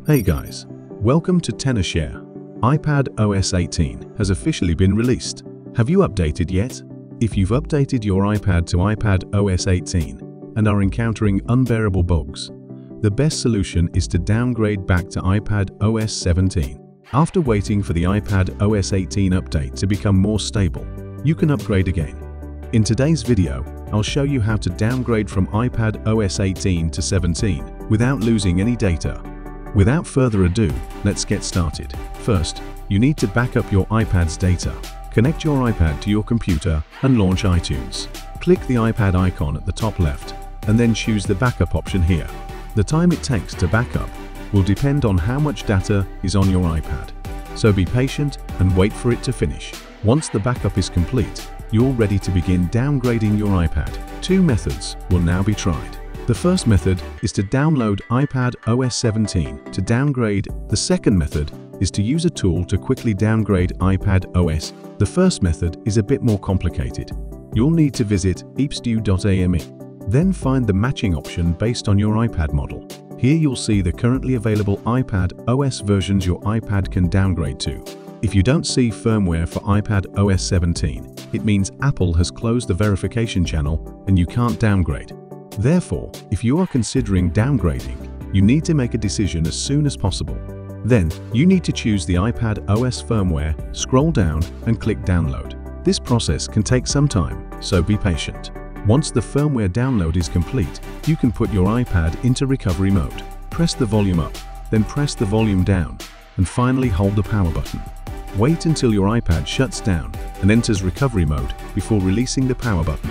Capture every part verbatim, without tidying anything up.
Hey guys, welcome to tenorshare. iPadOS eighteen has officially been released. Have you updated yet? If you've updated your iPad to iPadOS eighteen and are encountering unbearable bugs, the best solution is to downgrade back to iPadOS seventeen. After waiting for the iPadOS eighteen update to become more stable, you can upgrade again. In today's video, I'll show you how to downgrade from iPadOS eighteen to seventeen without losing any data. Without further ado, let's get started. First, you need to back up your iPad's data. Connect your iPad to your computer and launch iTunes. Click the iPad icon at the top left and then choose the backup option here. The time it takes to back up will depend on how much data is on your iPad, so be patient and wait for it to finish. Once the backup is complete, you're ready to begin downgrading your iPad. Two methods will now be tried. The first method is to download iPadOS seventeen to downgrade. The second method is to use a tool to quickly downgrade iPadOS. The first method is a bit more complicated. You'll need to visit eepstew dot A M E. Then find the matching option based on your iPad model. Here you'll see the currently available iPadOS versions your iPad can downgrade to. If you don't see firmware for iPadOS seventeen, it means Apple has closed the verification channel and you can't downgrade. Therefore, if you are considering downgrading, you need to make a decision as soon as possible. Then, you need to choose the iPadOS firmware, scroll down, and click Download. This process can take some time, so be patient. Once the firmware download is complete, you can put your iPad into recovery mode. Press the volume up, then press the volume down, and finally hold the power button. Wait until your iPad shuts down and enters recovery mode before releasing the power button.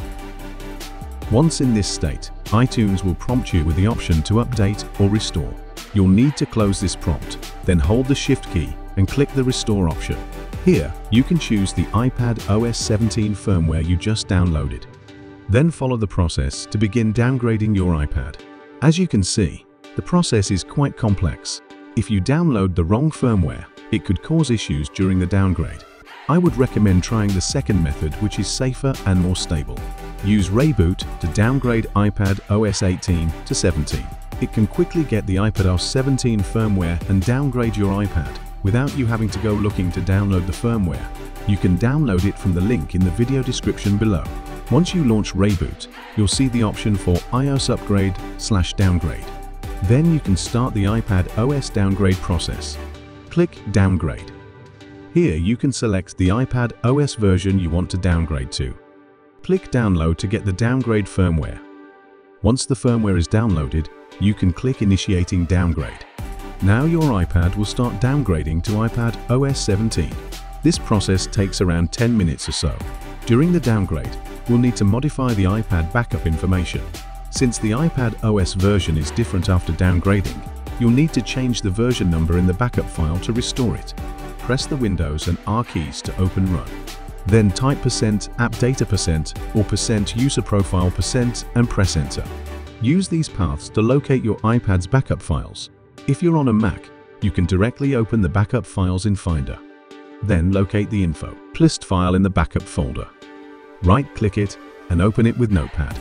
Once in this state, iTunes will prompt you with the option to update or restore. You'll need to close this prompt, then hold the Shift key and click the Restore option. Here, you can choose the iPadOS seventeen firmware you just downloaded. Then follow the process to begin downgrading your iPad. As you can see, the process is quite complex. If you download the wrong firmware, it could cause issues during the downgrade. I would recommend trying the second method, which is safer and more stable. Use Reiboot to downgrade iPadOS eighteen to seventeen. It can quickly get the iPadOS seventeen firmware and downgrade your iPad without you having to go looking to download the firmware. You can download it from the link in the video description below. Once you launch Reiboot, you'll see the option for iOS upgrade slash downgrade. Then you can start the iPadOS downgrade process. Click Downgrade. Here you can select the iPadOS version you want to downgrade to. Click Download to get the downgrade firmware. Once the firmware is downloaded, you can click Initiating Downgrade. Now your iPad will start downgrading to iPadOS seventeen. This process takes around ten minutes or so. During the downgrade, we'll need to modify the iPad backup information. Since the iPadOS version is different after downgrading, you'll need to change the version number in the backup file to restore it. Press the Windows and R keys to open Run. Then type percent app data percent or percent user profile percent and press Enter. Use these paths to locate your iPad's backup files. If you're on a Mac, you can directly open the backup files in Finder. Then locate the info list file in the backup folder. Right-click it and open it with Notepad.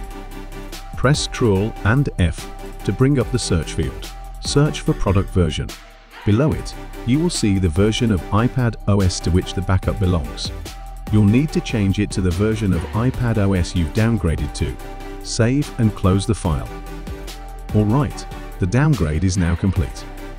Press Control and F to bring up the search field. Search for product version. Below it, you will see the version of iPadOS to which the backup belongs. You'll need to change it to the version of iPadOS you've downgraded to. Save and close the file. Alright, the downgrade is now complete.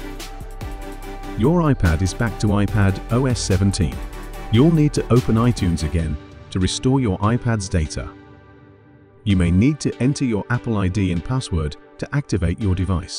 Your iPad is back to iPadOS seventeen. You'll need to open iTunes again to restore your iPad's data. You may need to enter your Apple I D and password to activate your device.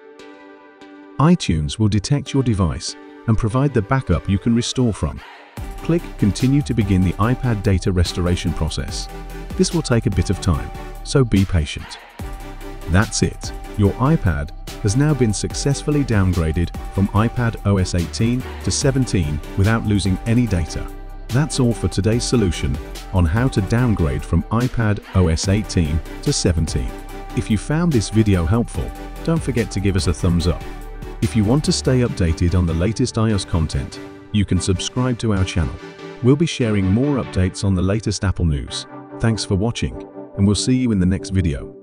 iTunes will detect your device and provide the backup you can restore from. Click Continue to begin the iPad data restoration process. This will take a bit of time, so be patient. That's it. Your iPad has now been successfully downgraded from iPadOS eighteen to seventeen without losing any data. That's all for today's solution on how to downgrade from iPadOS eighteen to seventeen. If you found this video helpful, don't forget to give us a thumbs up. If you want to stay updated on the latest iOS content, you can subscribe to our channel. We'll be sharing more updates on the latest Apple news. Thanks for watching, and we'll see you in the next video.